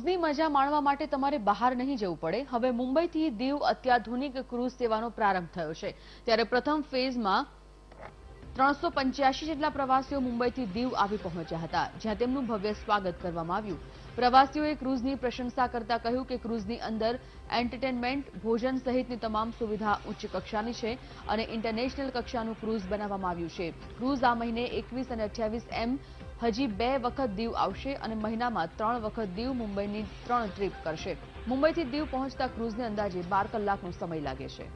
ક્રૂઝની મજા માણવા માટે તમારે બહાર નહીં જવું પડે। હવે મુંબઈથી દીવ અત્યાધુનિક ક્રૂઝ સેવાનો પ્રારંભ થયો છે। ત્યારે પ્રથમ ફેઝમાં 385 જેટલા પ્રવાસીઓ મુંબઈથી દીવ આવી પહોંચ્યા હતા, જ્યાં તેમનું ભવ્ય સ્વાગત કરવામાં આવ્યું। પ્રવાસીઓએ ક્રૂઝની પ્રશંસા કરતા કહ્યું કે ક્રૂઝની અંદર એન્ટરટેનમેન્ટ, ભોજન સહિતની તમામ સુવિધા ઉચ્ચ કક્ષાની છે અને ઇન્ટરનેશનલ કક્ષાનું ક્રૂઝ બનાવવામાં આવ્યું છે। ક્રૂઝ આ મહિને 21 અને 28 એમ હજી 2 વખત દીવ આવશે અને મહિનામાં 3 વખત દીવ મુંબઈની 3 ટ્રીપ કરશે। મુંબઈથી દીવ પહોંચતા ક્રૂઝને અંદાજે 12 કલાકનો સમય લાગે છે।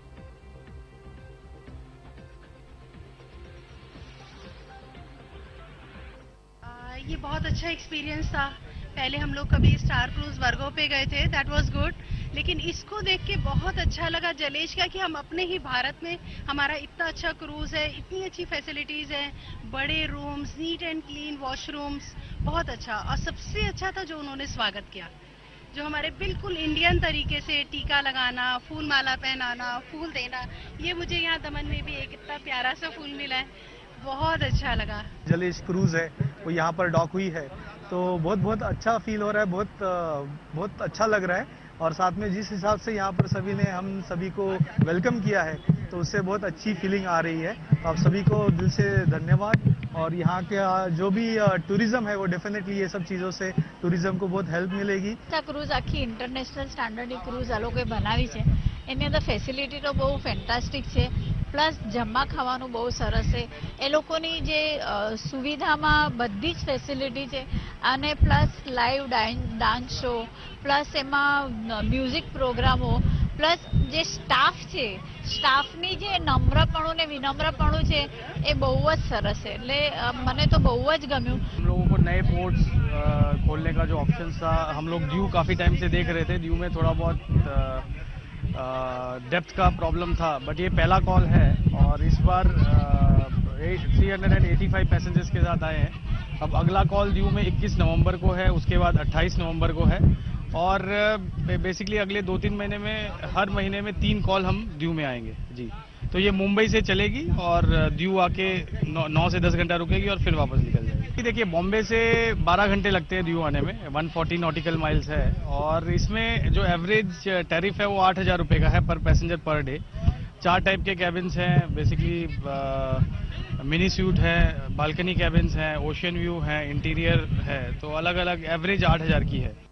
ये बहुत अच्छा एक्सपीरियंस था। पहले हम लोग कभी स्टार क्रूज वर्गो पे गए थे, दैट वाज गुड, लेकिन इसको देख के बहुत अच्छा लगा जलेश का कि हम अपने ही भारत में हमारा इतना अच्छा क्रूज है, इतनी अच्छी फैसिलिटीज है, बड़े rooms, neat and clean washrooms, बहुत अच्छा। और सबसे अच्छा था जो उन्होंने स्वागत किया, जो हमारे बिल्कुल इंडियन तरीके से टीका लगाना, फूल माला पहनाना, फूल देना। ये मुझे यहाँ दमन में भी एक इतना प्यारा सा फूल मिला है, बहुत अच्छा लगा। जलेश क्रूज है वो यहाँ पर डॉक हुई है, तो बहुत अच्छा फील हो रहा है, बहुत अच्छा लग रहा है। और साथ में जिस हिसाब से यहाँ पर सभी ने हम सभी को वेलकम किया है, तो उससे बहुत अच्छी फीलिंग आ रही है। तो आप सभी को दिल से धन्यवाद। और यहाँ के जो भी टूरिज्म है वो डेफिनेटली ये सब चीज़ों से टूरिज्म को बहुत हेल्प मिलेगी। क्रूज आखी इंटरनेशनल स्टैंडर्ड क्रूज आ लोग बनावी है, एनी अंदर फेसिलिटी तो बहुत फेंटास्टिक है, प्लस जमवा खावानुं बहुत सरस है। ए लोकोनी जे सुविधामां बधी ज फेसिलिटी है, अने plus live dance show, plus एमां म्यूजिक प्रोग्रामों, प्लस जे स्टाफ है, स्टाफनी जे नम्रपणु ने विनम्रपणु है ए बहु ज सरस है। एटले मने तो बहु ज गम्युं। हम लोगों को नए पोर्ट्स खोलने का जो ऑप्शन था, हम लोग दीव काफ़ी टाइम से देख रहे थे। दीव में थोड़ा बहुत डेप्थ का प्रॉब्लम था, बट ये पहला कॉल है और इस बार 385 पैसेंजर्स के साथ आए हैं। अब अगला कॉल दीव में 21 नवंबर को है, उसके बाद 28 नवंबर को है, और बेसिकली अगले 2-3 महीने में हर महीने में 3 कॉल हम दीव में आएंगे जी। तो ये मुंबई से चलेगी और दीव आके 9 से 10 घंटा रुकेगी और फिर वापस निकल जाएगी। देखिए, बॉम्बे से 12 घंटे लगते हैं दीव आने में, 140 नॉटिकल माइल्स है, और इसमें जो एवरेज टैरिफ है वो 8,000 रुपये का है पर पैसेंजर पर डे। 4 टाइप के कैबिन्स हैं, बेसिकली मिनी सूट है, बालकनी कैबिन्स हैं, ओशियन व्यू है, इंटीरियर है, तो अलग अलग एवरेज 8,000 की है।